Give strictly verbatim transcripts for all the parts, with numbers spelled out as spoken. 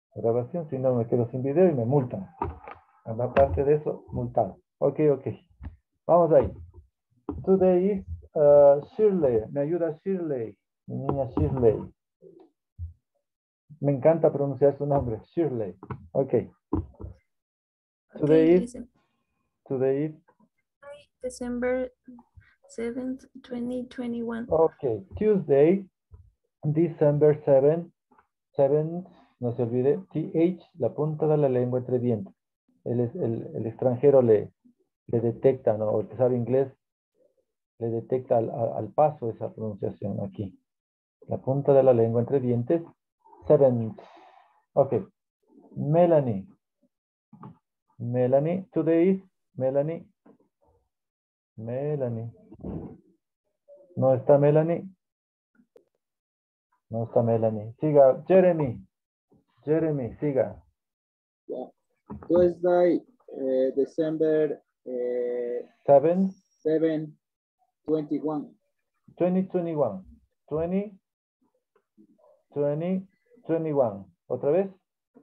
grabación, si no me quedo sin video y me multan. Aparte de eso, multado. Ok, ok. Vamos ahí. Today is uh, Shirley. Me ayuda Shirley. Mi niña Shirley. Me encanta pronunciar su nombre. Shirley. Ok. Today Okay, is, listen. today is, December seventh, twenty twenty-one. ok. Tuesday, December seventh, seventh, no se olvide, T H, la punta de la lengua entre dientes. El, el, el extranjero le, le detecta, ¿no? O el que sabe inglés le detecta al, al, al paso esa pronunciación aquí. La punta de la lengua entre dientes. Seventh. Ok. Melanie. Melanie. Today is Melanie. Melanie. ¿No está Melanie? No está Melanie. Siga. Jeremy. Jeremy, siga. Yeah. Tuesday, uh, December uh, Seven. seven, twenty-one. twenty twenty-one. twenty. twenty. twenty-one. ¿Otra vez?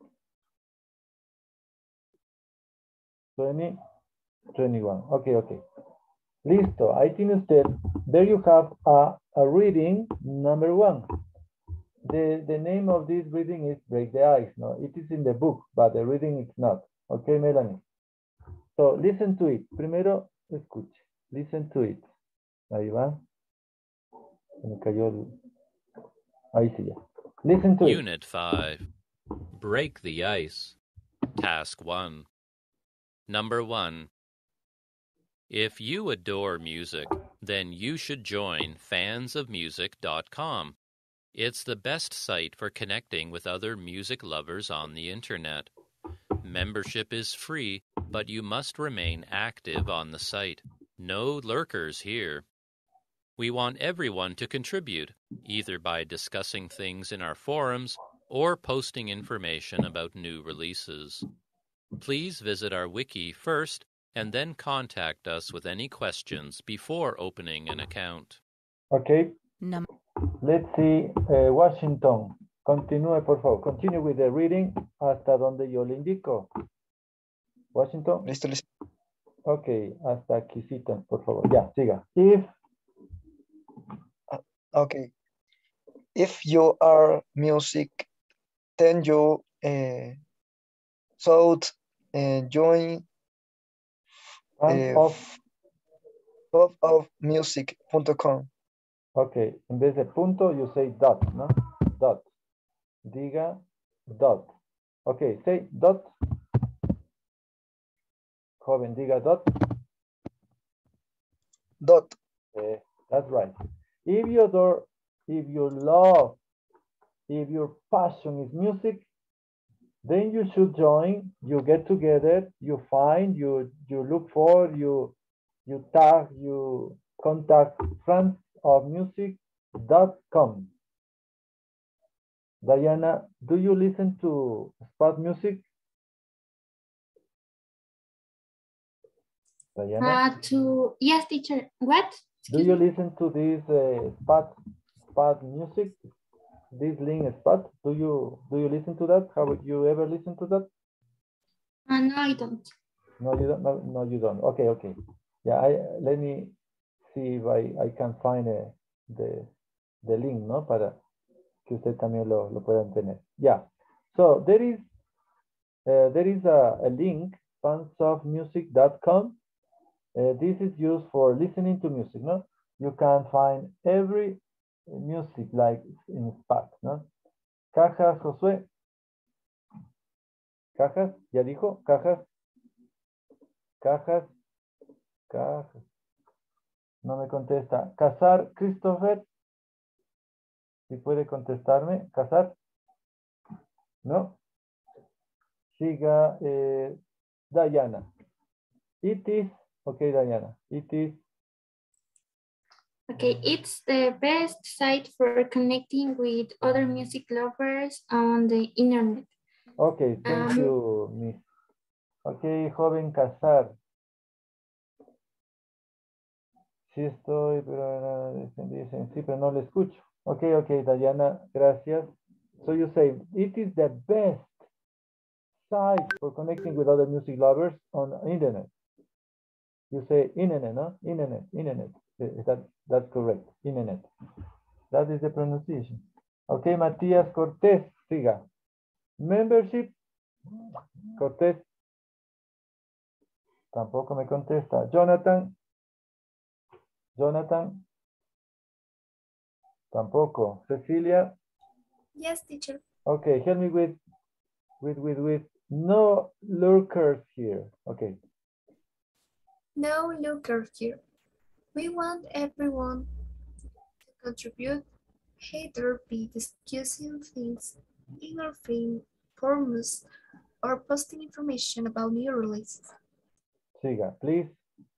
twenty. twenty-one. Ok, ok. Listo. Ahí tiene usted. There you have a, a reading number one. The, the name of this reading is Break the Ice. No, it is in the book, but the reading is not. Okay, Melanie. So listen to it. Primero, escuche. Listen to it. Ahí va. Se me cayó el... Ahí sí ya. Listen to it. Unit five. Break the ice. Task one. Number one. If you adore music, then you should join fans of music dot com. It's the best site for connecting with other music lovers on the internet. Membership is free, but you must remain active on the site. No lurkers here. We want everyone to contribute, either by discussing things in our forums or posting information about new releases. Please visit our wiki first and then contact us with any questions before opening an account. Okay. Num- Let's see. Uh, Washington. Continúe, por favor. Continue with the reading hasta donde yo le indico. Washington. Listo, listo. Ok, hasta aquí cita, por favor. Ya, siga. If. Okay. If you are music, then you uh, should uh, join Fans uh, of. pop of music dot com. Ok, en vez de punto, you say dot, ¿no? Dot. Diga dot. Ok, say dot. Joven, diga dot. Dot. Eh, that's right. If you adore, if you love, if your passion is music, then you should join, you get together, you find, you you look for, you you tag, you contact friends of music dot com. Diana, do you listen to spot music? Diana, Uh, to, yes, teacher. What? do you listen to this uh, spot spot music? This link spot? Do you do you listen to that? Have you ever listened to that? Uh, no, I don't. No, you don't. No, no, you don't. Okay, okay. Yeah, I let me see if I, I can find uh, the the link, ¿no? Para que usted también lo, lo puedan tener. Yeah. So there is uh, there is a, a link, fans of music dot com. Uh, this is used for listening to music, no? You can find every music like in spot, ¿no? Cajas, Josué. Cajas, ya dijo, cajas. Cajas. Cajas. No me contesta. Casar, Christopher. Si puede contestarme. Casar. No. Siga eh, Diana. It is. Okay, Diana. It is. Okay, it's the best site for connecting with other music lovers on the internet. Okay, thank Um, you, Miss. Okay, joven Casar. Sí estoy, pero dicen, sí, pero no le escucho. Ok, ok, Diana, gracias. So you say, it is the best site for connecting with other music lovers on internet. You say internet, no? Internet, internet. That, that's correct. Internet. That is the pronunciation. Okay, Matías Cortés, siga. Membership. Cortés. Tampoco me contesta. Jonathan. Jonathan. Tampoco. Cecilia. Yes, teacher. Okay, help me with, with, with, with. No lurkers here. Okay. No looker here. We want everyone to contribute, either be discussing things in our frame forums or posting information about new releases. Siga, please.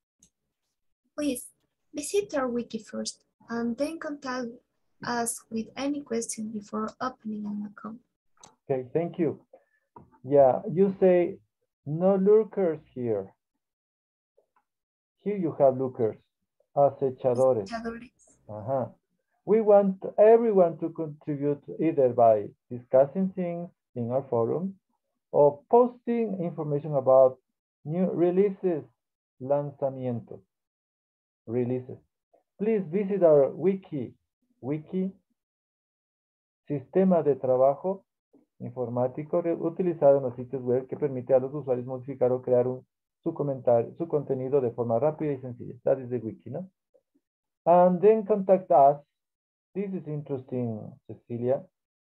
Please visit our wiki first and then contact us with any question before opening an account. Okay, thank you. Yeah, you say no lurkers here. Here you have lookers, acechadores. Uh-huh. We want everyone to contribute either by discussing things in our forum or posting information about new releases, lanzamientos, releases. Please visit our wiki, wiki, sistema de trabajo informático utilizado en los sitios web que permite a los usuarios modificar o crear un su comentario, su contenido de forma rápida y sencilla. That is the wiki, no? And then contact us. This is interesting, Cecilia.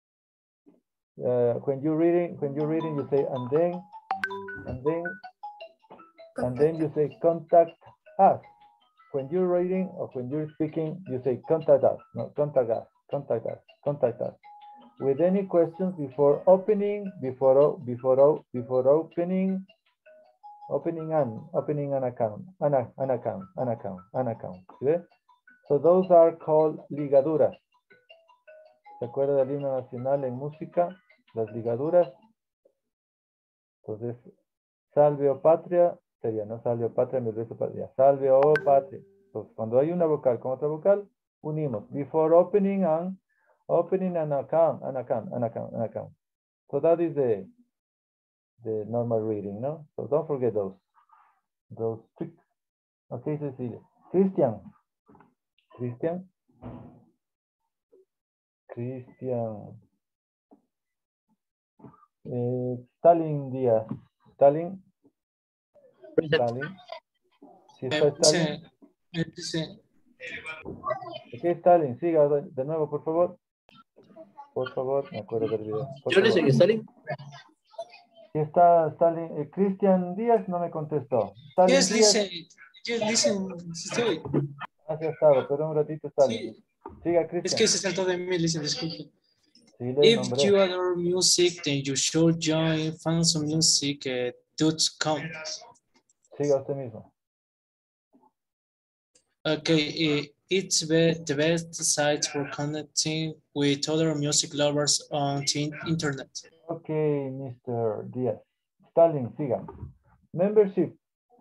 Uh, when you're reading, when you're reading, you say and then, and then, and then you say contact us. When you're reading or when you're speaking, you say contact us. No, contact us, contact us, contact us. With any questions before opening, before before before opening. Opening an, opening an account, an, an account, an account, an account. ¿Sí? So those are called ligaduras. ¿Se acuerda del himno nacional en música? Las ligaduras. Entonces, salve o patria, sería no salve o patria, mi beso patria. Salve o patria. Entonces, cuando hay una vocal con otra vocal, unimos. Before opening an, opening an account, an account, an account, an account. So that is the the normal reading, no? So don't forget those, those tricks. Okay, Cecilia. Christian. Christian. Christian. Eh, Stalin Díaz. Stalin. Stalin. ¿Sí está Stalin? Ok, Stalin, siga de nuevo, por favor. Por favor, me acuerdo del video. Yo le seguí, Stalin. Si está Stalin, eh, Cristian Díaz no me contestó. Stalin Yes, Díaz. listen, yes, listen, estoy. Ah, sí ha estado, pero un ratito Stalin. Sí. Siga, Cristian. Es que se saltó de mí, listen, disculpe. Sí, le If nombré. you adore music, then you should join fansonmusic dot com. Siga usted mismo. Okay, uh, it's be the best site for connecting with other music lovers on the internet. Okay, Mister Díaz. Stalin, siga. Membership.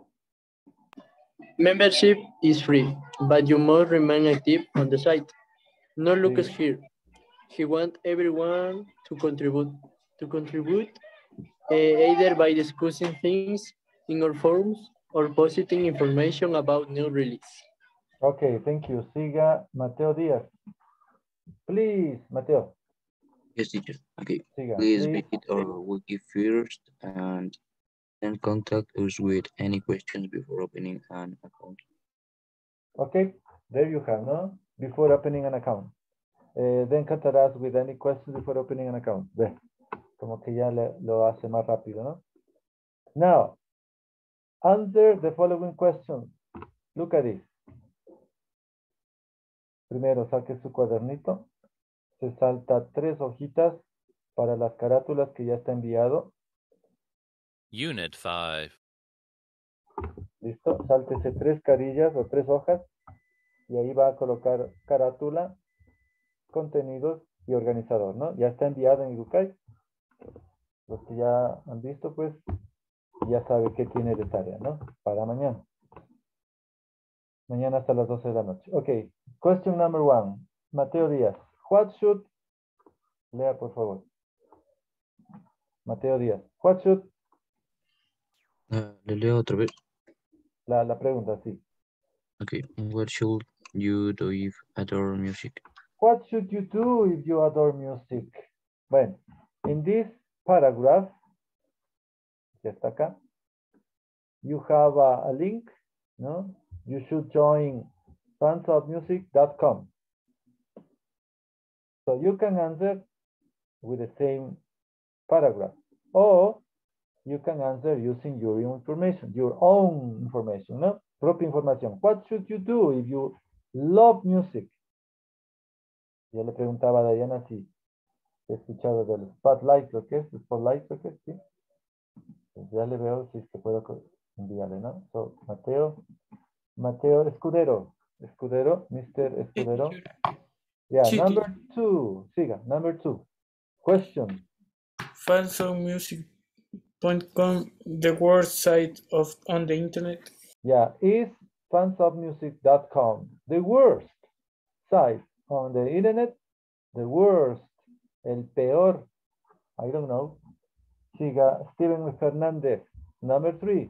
Membership is free, but you must remain active on the site. No lookers Sí. here. He wants everyone to contribute. To contribute uh, either by discussing things in our forums or posting information about new release. Okay, thank you. Siga Mateo Díaz. Please, Mateo. Yes, teacher. Okay. Siga. Please Please. visit our wiki first and then contact us with any questions before opening an account. Okay, there you have, no? Before opening an account. Eh, then contact us with any questions before opening an account. Ve, como que ya le, lo hace más rápido, ¿no? Now, answer the following questions. Look at this. Primero, saque su cuadernito. Se salta tres hojitas para las carátulas que ya está enviado. Unit five. ¿Listo? Sáltese tres carillas o tres hojas y ahí va a colocar carátula, contenidos y organizador, ¿no? Ya está enviado en Educate. Los que ya han visto, pues, ya sabe qué tiene de tarea, ¿no? Para mañana. Mañana hasta las doce de la noche. Ok. Question number one. Mateo Díaz. What should... Lea, por favor. Mateo Díaz. What should Uh, le leo otra vez. La, la pregunta, sí. Okay. What should you do if adore music? What should you do if you adore music? Bueno, in this paragraph, que está acá, you have a, a link, no? You should join fans of music dot com. So you can answer with the same paragraph, or you can answer using your information, your own information, no? Propia información. What should you do if you love music? Yo le preguntaba a Diana si he escuchado del Spotlight, ¿lo que es? Spotlight, ¿lo que es? Sí. Pues ya le veo si es que puedo enviarle, ¿no? So, Mateo, Mateo Escudero, Escudero, mister Escudero. Yeah, Sí, number teacher. two, siga, number two. Question. fans of music dot com, the worst site of on the internet. Yeah, is fans of music dot com the worst site on the internet? The worst, el peor, I don't know. Siga, Steven Fernández, number three.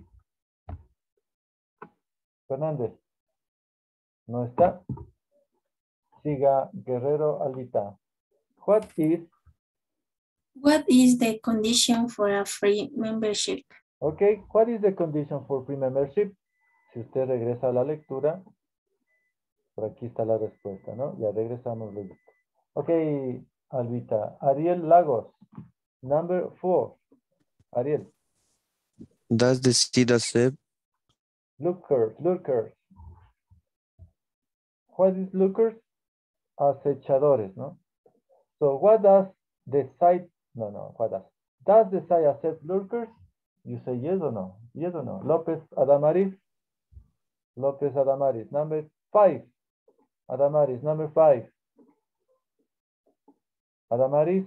Fernández, no está. Siga, Guerrero Albita. What is? What is the condition for a free membership? Okay, what is the condition for free membership? Si usted regresa a la lectura, por aquí está la respuesta, ¿no? Ya regresamos. Ok, Albita. Ariel Lagos, number four. Ariel. Does the city accept? Lookers, lookers. What is lookers? Acechadores, ¿no? So what does the site, no, no, what does? Does the site accept lurkers? You say yes or no? Yes or no? Lopez Adamaris. Lopez Adamaris. Number five. Adamaris. Number five. Adamaris.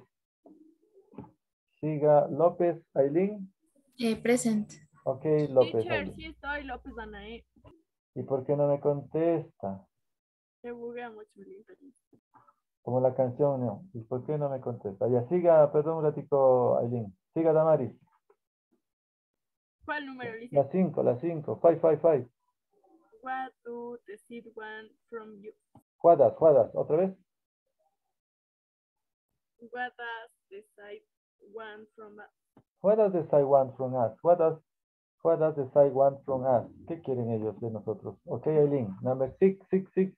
Siga López Aileen. Eh, present. Ok, López. Teacher, Aileen. sí estoy, López Anaí. ¿Y por qué no me contesta? Se buguea mucho el internet. Como la canción, no. ¿Y por qué no me contesta? Ya, siga, perdón un ratico, Aileen. Siga, Damaris. ¿Cuál número dice? La cinco, la cinco. Five, five, five. What do the seed want from you? Juadas, juadas. ¿Otra vez? What does the site want from us? What does the site want from us? What does, what does the site want from us? ¿Qué quieren ellos de nosotros? Ok, Aileen. Number six, six, six.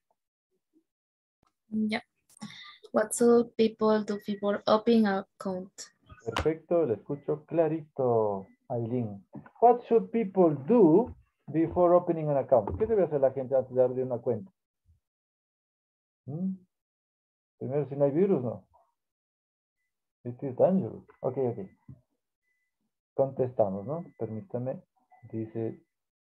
Yeah. What should people do before opening an account? Perfecto, le escucho clarito, Aileen. What should people do before opening an account? ¿Qué debe hacer la gente antes de abrir una cuenta? ¿Mm? Primero, si no hay virus, no. It is dangerous. Ok, ok. Contestamos, ¿no? Permítame. Dice.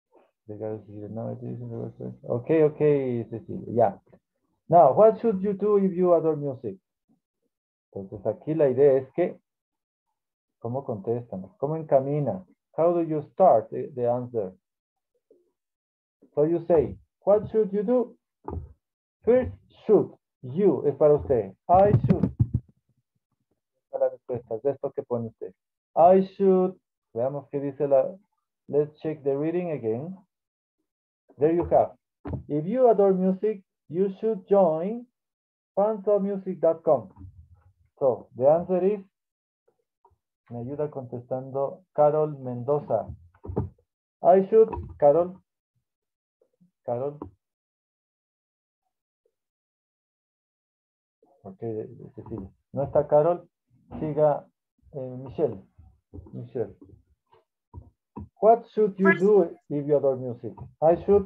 Ok, ok, Cecilia. Ya. Now, what should you do if you adore music? Entonces, aquí la idea es que, ¿cómo contestan? ¿Cómo encamina? How do you start the, the answer? So you say, what should you do? First, should. You es para usted. I should. Para las respuestas de esto que pone usted. I should. Veamos qué dice la. Let's check the reading again. There you have. If you adore music, you should join fans of music dot com. So, the answer is, me ayuda contestando Carol Mendoza. I should, Carol. Carol. Ok, Cecilia. No está Carol. Siga eh, Michelle. Michelle. What should you do if you adore music? I should.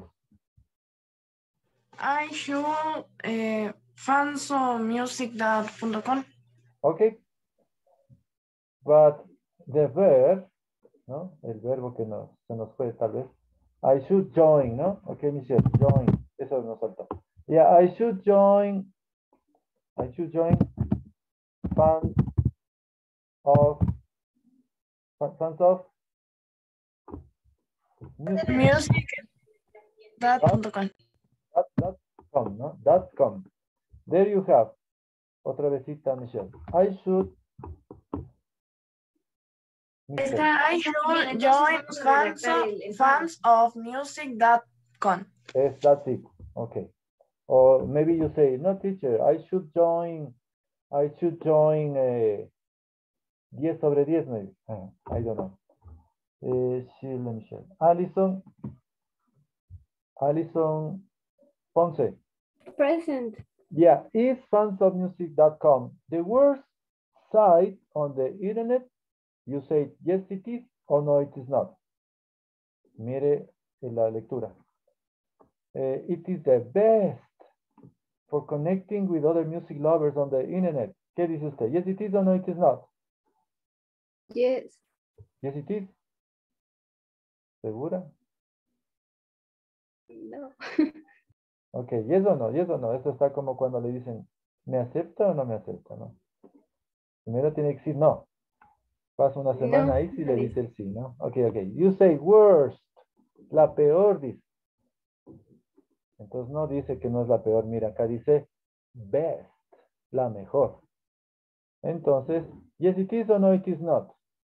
I should uh, fans of music dot com. Okay. But the verb, ¿no? El verbo que nos, se nos fue tal vez. I should join, ¿no? Okay, Michelle, join. Eso nos faltó. Yeah, I should join. I should join fans of fans of music. Music dot com. Dot, dot com, ¿no? Dot com. There you have. Otra vez, Michelle. I should Este, I should join fans of, fans of music dot com. Yes, that's it. Okay. Or maybe you say, no, teacher, I should join, I should join uh, diez sobre diez, maybe. Uh, I don't know. Uh, Sheila Michelle. Alison. Alison Ponce. Present. Yeah, is fans of music dot com the worst site on the internet? You say, yes, it is, or no, it is not. Mire en la lectura. Uh, it is the best for connecting with other music lovers on the internet. ¿Qué dice usted? Yes, it is, or no, it is not? Yes. Yes, it is. ¿Segura? No. Ok, yes o no, yes o no. Esto está como cuando le dicen, ¿me acepta o no me acepta? ¿No? Primero tiene que decir no. Pasa una semana No, ahí si no le dice. dice el sí, ¿no? Ok, ok. You say worst. La peor dice. Entonces no dice que no es la peor. Mira, acá dice best. La mejor. Entonces, yes it is or no it is not.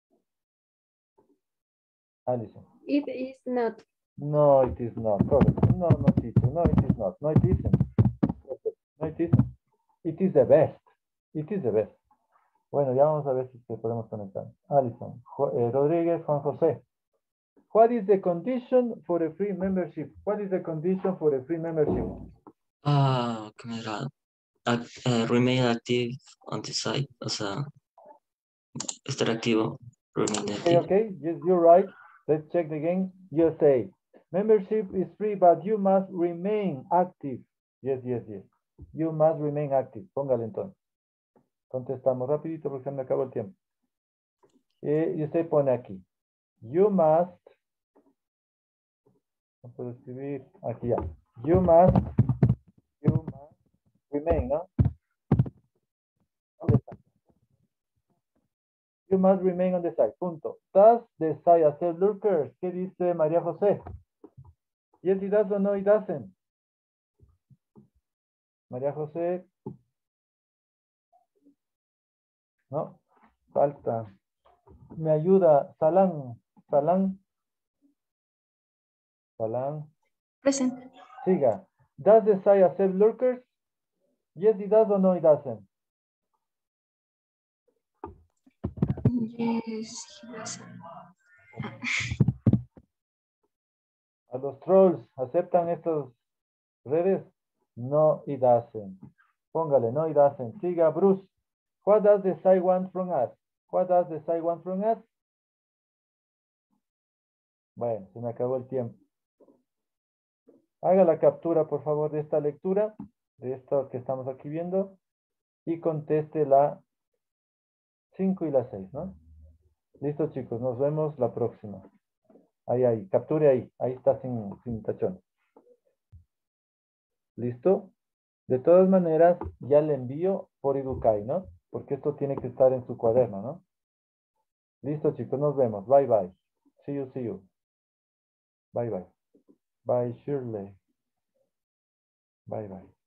Alison. It is not. No, it is not. Correct. No, no, teacher. No, it is not. No, it isn't. No, it isn't. It is the best. It is the best. Bueno, ya vamos a ver si podemos conectar. Alison. Jo eh, Rodríguez, Juan José. What is the condition for a free membership? What is the condition for a free membership? Ah, ¿qué me era? Ac- eh, remain active on the site. O sea, estar activo. Remain Okay, active. okay. Yes, you're right. Let's check again. You say, membership is free, but you must remain active. Yes, yes, yes. You must remain active. Póngale entonces. Contestamos rapidito porque se me acabó el tiempo. Eh, y usted pone aquí. You must. No puedo escribir. Aquí ya. You must. You must remain, ¿no? ¿Dónde está? You must remain on the site. Punto. Does the site accept lurkers? ¿Qué dice María José? Yes, it does or no, it doesn't. María José. No, falta. Me ayuda. Salán. Salán. Salán. Present. Siga. Does the site accept lurkers? Yes, it does or no, it doesn't. Yes, he doesn't. ¿A los trolls aceptan estas redes? No, it doesn't. Póngale, no, it doesn't. Siga, Bruce. What does the site want from us? What does the site want from us? Bueno, se me acabó el tiempo. Haga la captura, por favor, de esta lectura, de esto que estamos aquí viendo, y conteste la cinco y la seis, ¿no? Listo, chicos, nos vemos la próxima. Ahí, ahí, capture ahí, ahí está sin, sin tachón. ¿Listo? De todas maneras, ya le envío por Educai, ¿no? Porque esto tiene que estar en su cuaderno, ¿no? Listo, chicos, nos vemos. Bye, bye. See you, see you. Bye, bye. Bye, Shirley. Bye, bye.